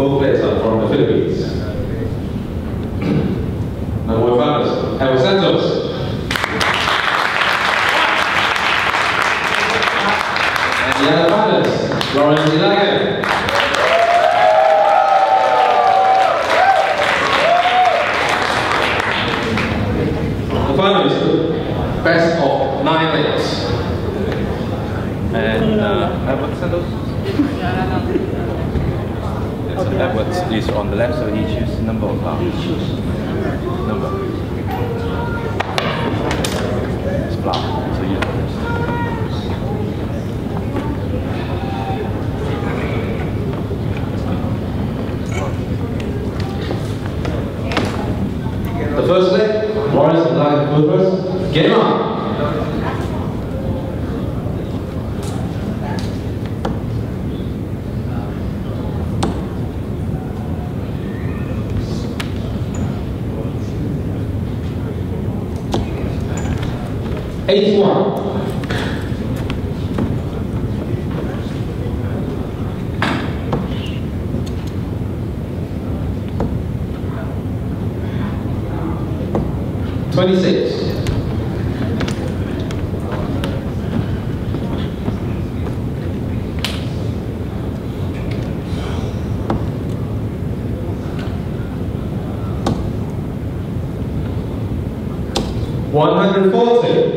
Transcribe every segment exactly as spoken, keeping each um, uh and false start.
Both players are from the Philippines. Number one finalist, have Santos. And the other finalist, Lourence Ilagan. The final is best of nine legs. And uh, Edward Santos? So Edward is on the left, so he chooses number of pounds. Number. It's black, so you first. The first leg, Lourence and Ilagan go first. Game on! eighty-one. twenty-six. one hundred forty.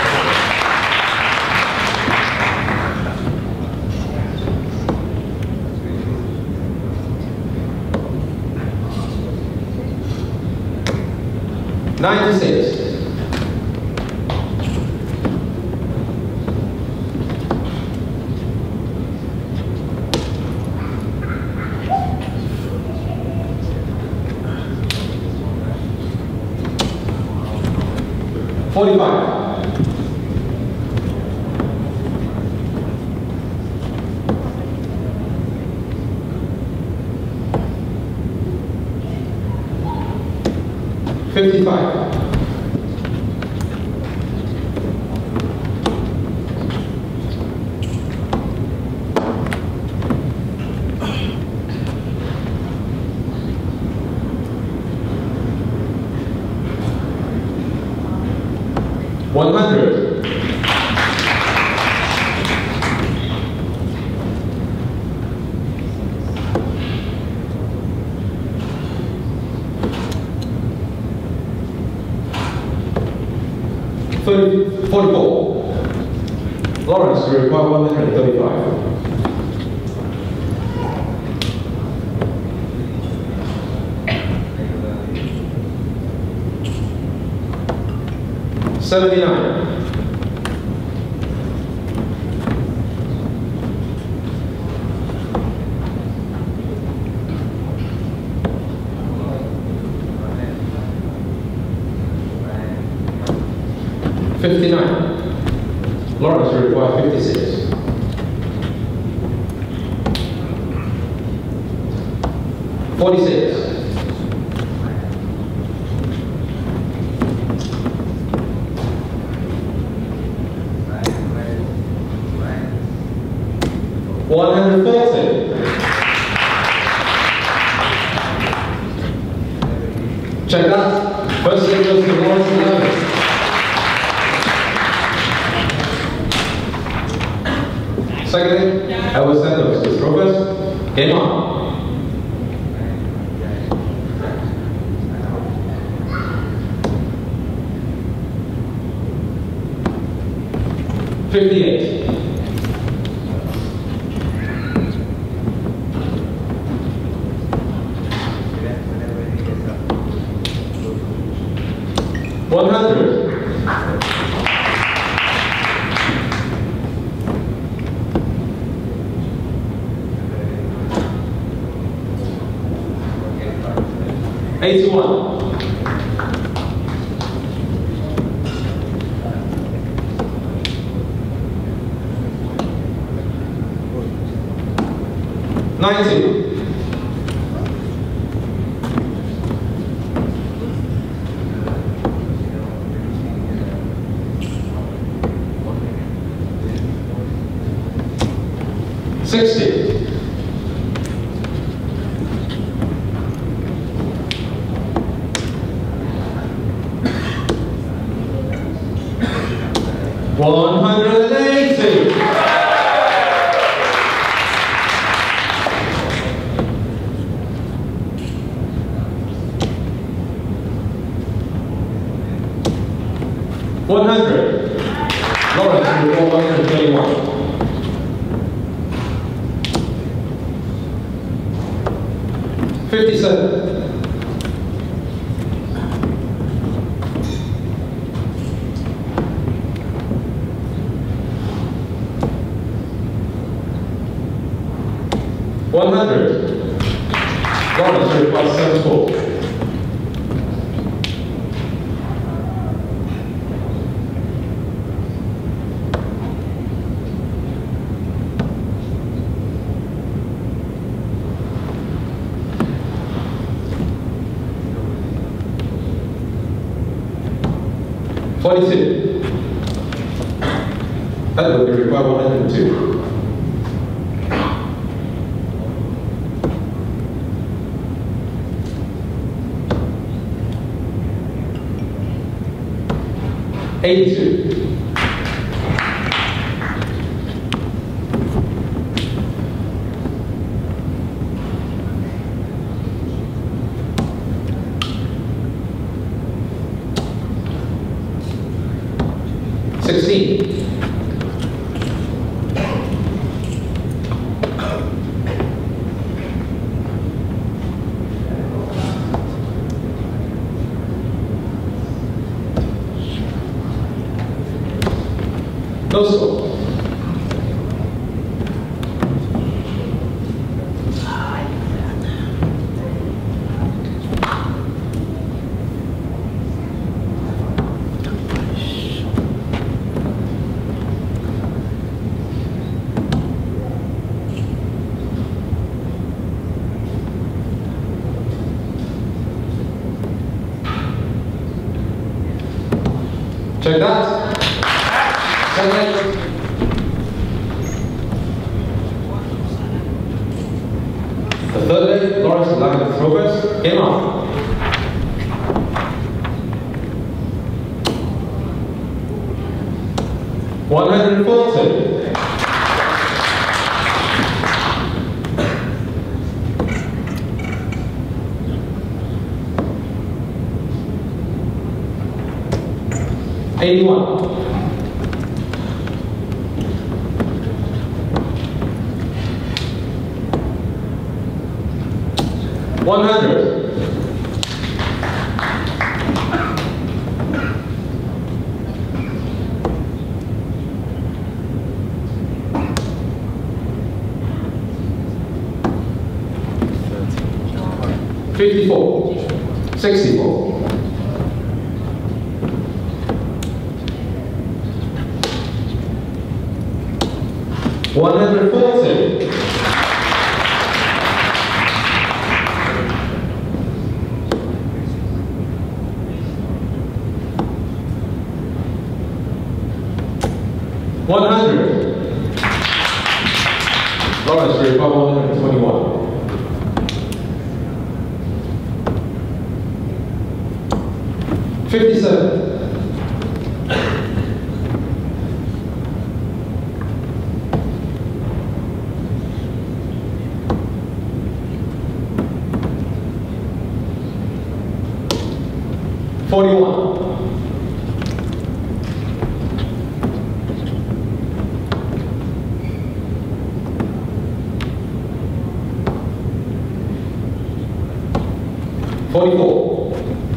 ninety-six. forty-five. fifty-five. one hundred. forty-four. Lourence, you require one hundred thirty-five. seventy-nine. fifty-nine. Lourence, you require fifty-six. forty-six. one hundred forty. Check that. First leg goes to Lourence Ilagan. Second leg, Edward Santos is progress. Game on. fifty-eight. one hundred. eighty-one. ninety. sixty. one hundred eighty. one hundred. Lourence, you roll one hundred twenty-one. fifty-seven. one hundred. Lourence, you plus seventy-four. forty-two. That would require one hundred two. eighty-two. sixteen. No score. Check that. Second. The third leg, Lourence Ilagan progress. Game on. one hundred forty. eighty-one. one hundred. fifty-four. sixty-four. one hundred forty. one hundred. Lourence, you recover one hundred twenty-one. fifty-seven. forty-one. forty-four.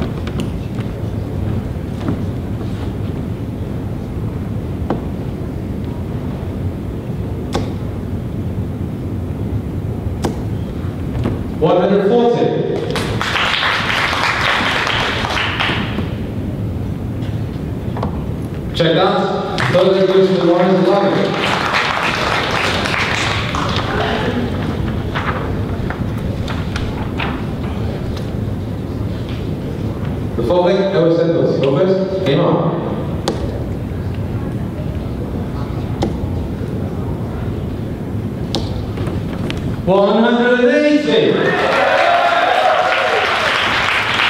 one hundred forty. Check that. Third leg goes to the Lourence Ilagan. The fourth leg, Santos. Go first. Game on. one hundred eighty.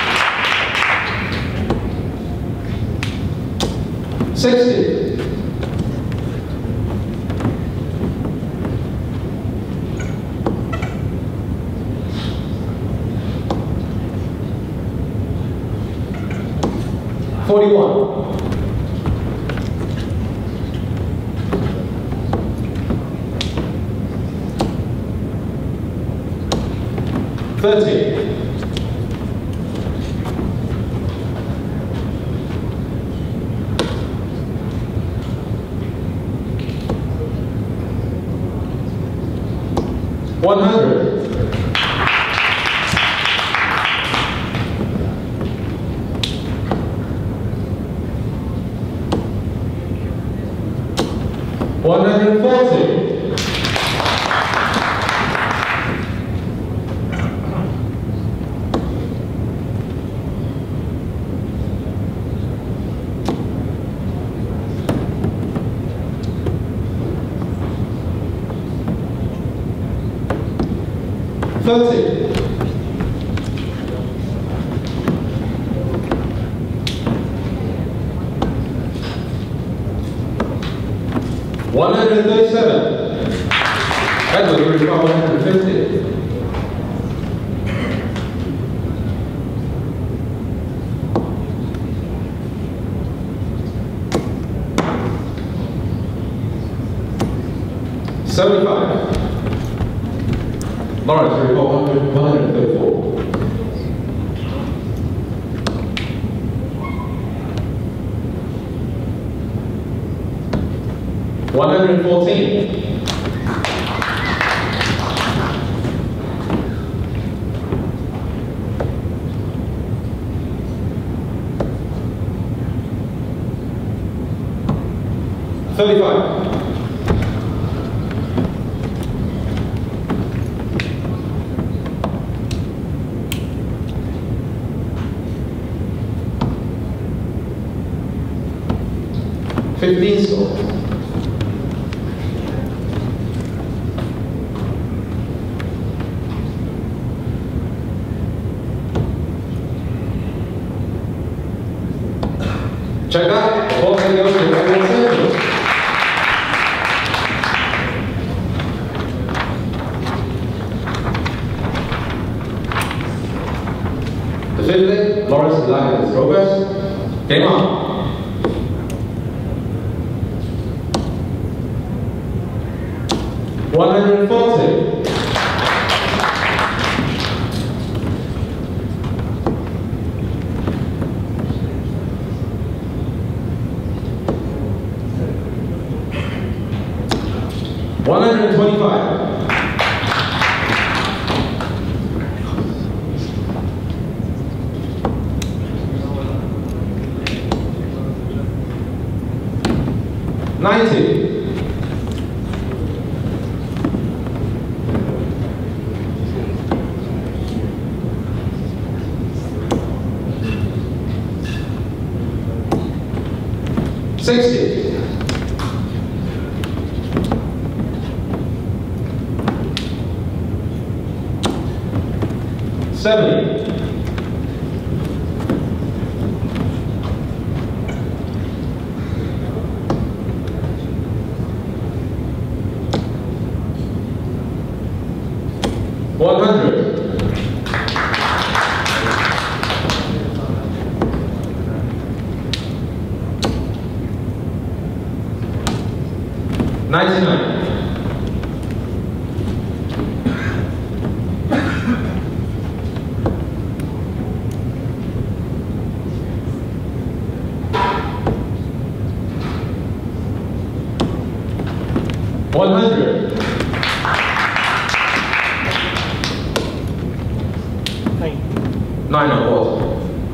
sixty. forty-one. thirty. one hundred. one hundred forty. thirty. one hundred thirty-seven. That was really far. one hundred fifty. seventy-five. Lourence, report one hundred, one hundred thirty-four. one hundred fourteen. thirty-five. fifteen score. Check that. The ball goes to Ilagan Santos. The fifth, Lourence Ilagan is progress. Game on. one hundred forty. one hundred twenty-five. ninety. sixty. seventy. one hundred. ninety-nine. one hundred. Nine. Nine on board.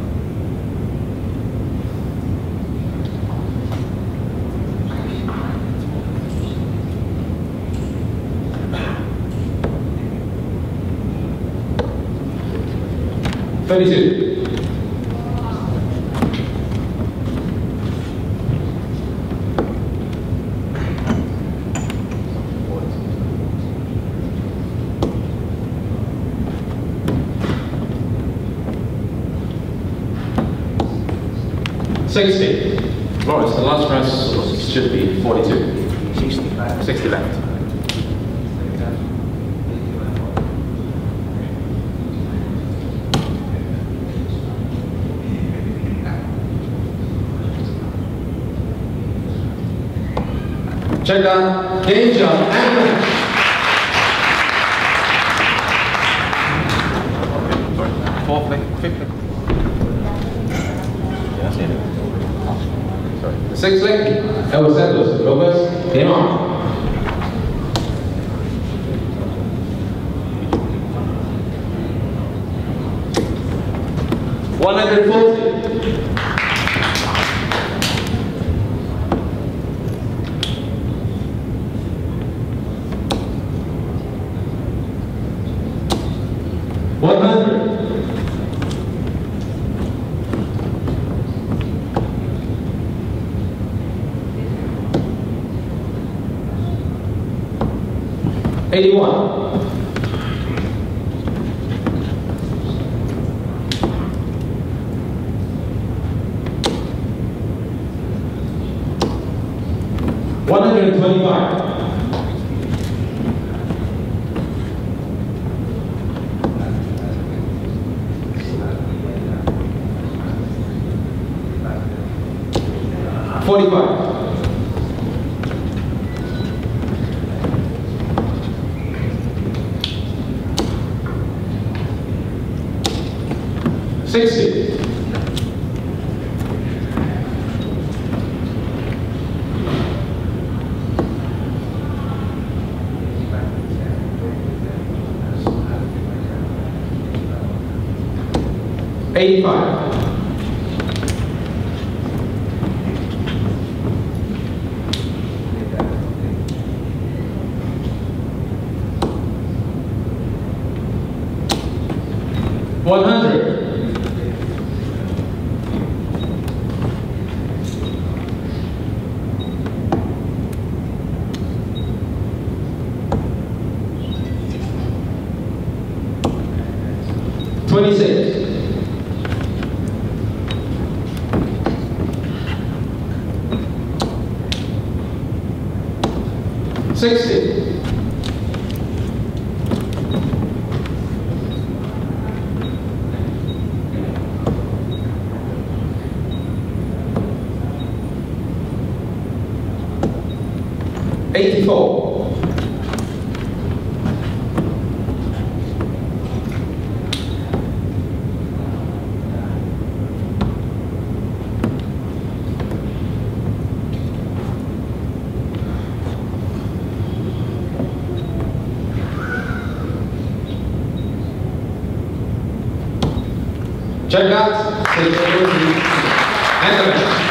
thirty-two. sixty. Lourence, the last press should be forty-two. sixty-five. sixty left. Check that. Game jump and match. Sorry. Fourth leg, fifth leg. Yeah, that's it. Sorry. Sixth leg, Elbow Santos. Lopez, game on. one hundred forty. one hundred. eighty-one. one hundred twenty-five. forty-five. sixty. eighty-five. one hundred. twenty-six. sixty. eighty-four. Check out. And the match.